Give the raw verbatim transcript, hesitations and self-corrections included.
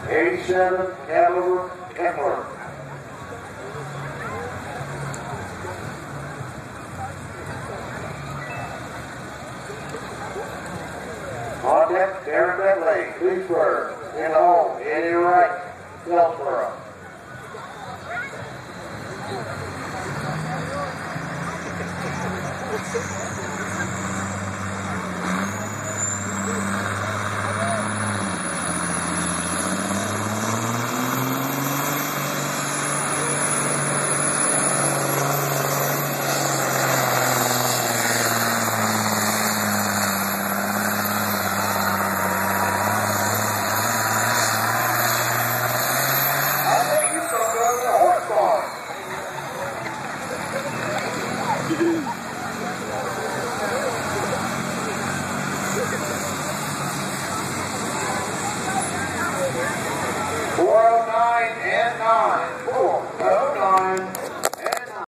eighty-seven, Caliber, Kepler. On deck, Darren Bentley, Leesburg. In the hole, Eddie Wright, Wellsboro. four oh nine and nine. four oh nine.